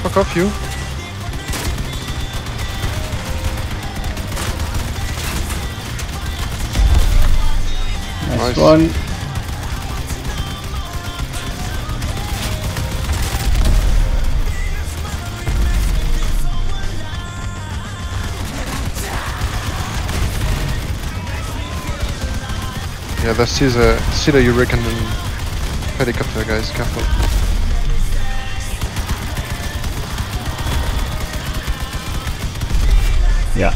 Fuck off, you. Nice one. Yeah, there's still a Hurricane and helicopter, guys. Careful. Yeah.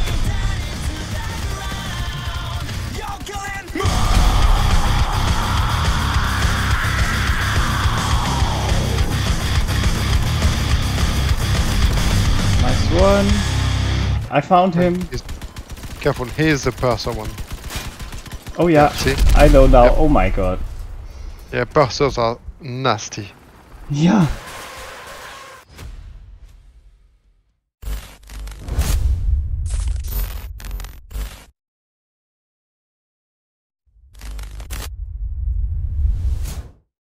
Nice one. I found him. Careful, he is the purser one. Oh yeah, See? I know now. Yep. Oh my god. Yeah, pursers are nasty. Yeah.